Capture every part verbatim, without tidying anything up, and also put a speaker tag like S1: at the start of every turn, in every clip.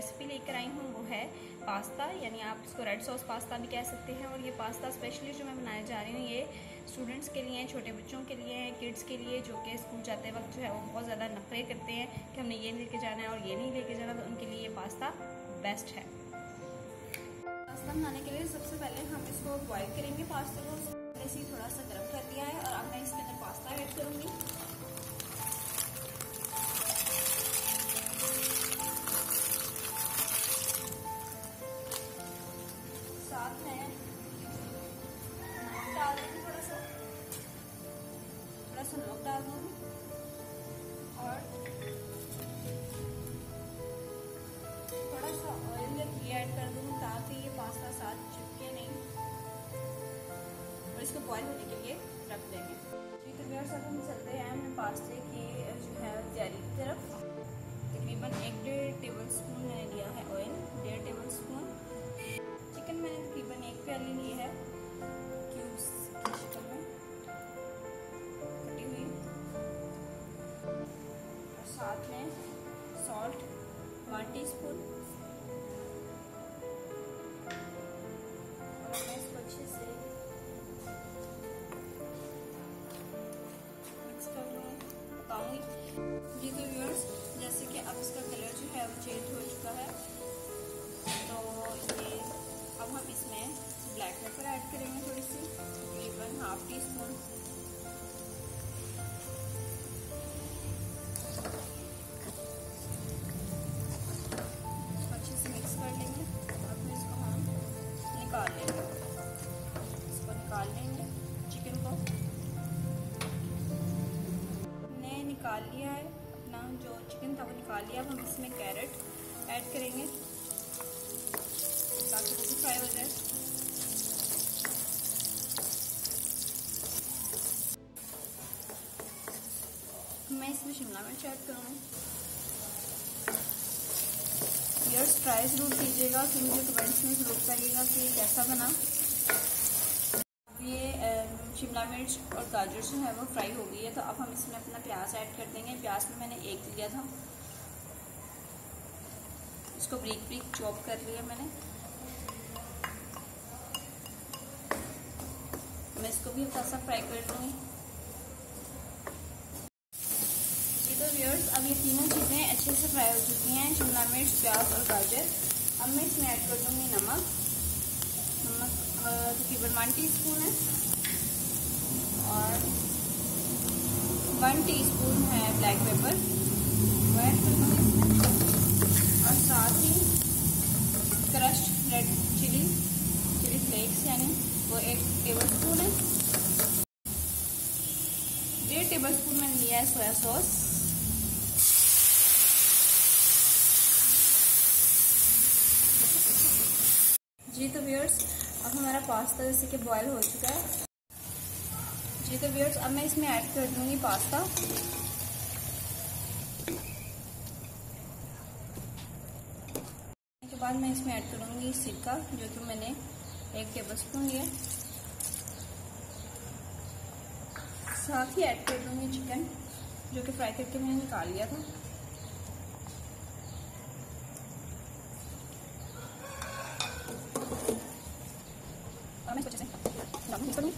S1: Recipe लेकर आई हूँ वो है पास्ता, यानी आप इसको रेड सॉस पास्ता भी कह सकते हैं। और ये पास्ता स्पेशली जो मैं बनाने जा रही हूँ ये स्टूडेंट्स के लिए, छोटे बच्चों के लिए, किड्स के लिए जो कि स्कूल जाते वक्त जो है वो बहुत ज़्यादा नखरे करते हैं कि हमने ये लेके जाना है और ये नहीं लेके जाना, तो उनके लिए ये पास्ता बेस्ट है। पास्ता बनाने के लिए सबसे पहले हम इसको बॉयल करेंगे। पास्ता को ऐसे ही थोड़ा सा गर्म कर दिया है और अब मैं इसके अंदर पास्ता ऐड करूँगी। साथ में डाल दूँगी थोड़ा सा थोड़ा सा नमक डाल दूँगी और थोड़ा सा ऑयल या घी ऐड कर दूँगी ताकि ये पास्ता साथ चिपके नहीं, और इसको बॉईल होने के लिए रख देंगे। जी तो व्यूअर्स, अब हम चलते हैं मैं पास्ते की जो है तैयारी की तरफ। तकरीबन एक डेढ़ टेबल स्पून मैंने लिया है ऑयल, डेढ़ टेबल स्पून। चिकन मैंने तकरीबन एक प्याली ली है क्यूब्स की शक्ल में कटी हुई, और साथ में सॉल्ट वन टीस्पून। और मैं इसको अच्छे से मिक्स कर लूँगी, पकाऊंगी। जी तो व्यूअर्स, जैसे कि अब इसका कलर जो है वो चेंज हो चुका है, तो ये अब हम इसमें ब्लैक पेपर ऐड करेंगे थोड़ी सी, तकरीबन हाफ टी स्पून। अच्छे से मिक्स कर लेंगे। अब इसको हम निकाल लेंगे, इसको निकाल लेंगे चिकन को। हमने निकाल लिया है अपना जो चिकन था वो निकाल लिया। अब हम इसमें कैरेट ऐड करेंगे ताकि वो भी फ्राई हो जाए। मैं इसमें शिमला मिर्च ऐड करूँगी। व्यूअर्स, ट्राई ज़रूर कीजिएगा कि मुझे कमेंट्स में ज़रूर बताइएगा कि कैसा बना। ये शिमला मिर्च और गाजर जो है वो फ्राई हो गई है, तो अब हम इसमें अपना प्याज ऐड कर देंगे। प्याज में मैंने एक लिया था, इसको ब्रीक ब्रीक चॉप कर लिया मैंने। मैं इसको भी हल्का सा फ्राई कर लूँगी। जी तो व्यूअर्स, अब ये तीनों चीज़ें अच्छे से फ्राई हो चुकी हैं, शिमला मिर्च, प्याज और गाजर। अब मैं इसमें ऐड कर दूँगी नमक। नमक तकरीबन वन टीस्पून है, और वन टीस्पून है ब्लैक पेपर, वो ऐड कर दूँगी इसमें। और साथ ही crushed red chilli chilli flakes यानी वो एक टेबल स्पून है। डेढ़ टेबल स्पून मैंने लिया है सोया सॉस। जी तो व्यूअर्स, अब हमारा पास्ता जैसे कि बॉयल हो चुका है। जी तो व्यूअर्स, अब मैं इसमें ऐड कर दूंगी पास्ता। के बाद मैं इसमें ऐड करूंगी सिरका, जो कि मैंने एक टेबल स्पून लिया। साथ ही ऐड कर दूंगी चिकन, जो कि फ्राई करके मैंने निकाल लिया था। और मैं इसको अच्छे से मिक्स करूंगी।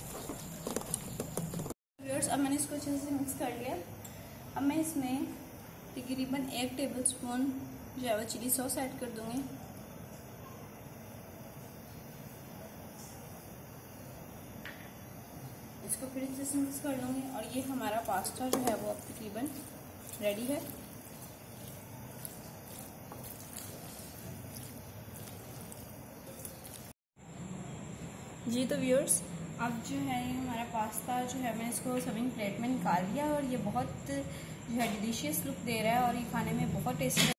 S1: व्यूअर्स, अब मैंने इसको अच्छे से मिक्स कर लिया। अब मैं इसमें तकरीबन एक टेबल स्पून जो है वो चिली सॉस ऐड कर दूंगी। इसको फिर अच्छे से मिक्स कर लूँगी, और ये हमारा पास्ता जो है वो अब तकरीबन रेडी है। जी तो व्यूअर्स, अब जो है हमारा पास्ता जो है मैंने इसको सर्विंग प्लेट में निकाल लिया, और ये बहुत जो है डिलीशियस लुक दे रहा है और ये खाने में बहुत टेस्टी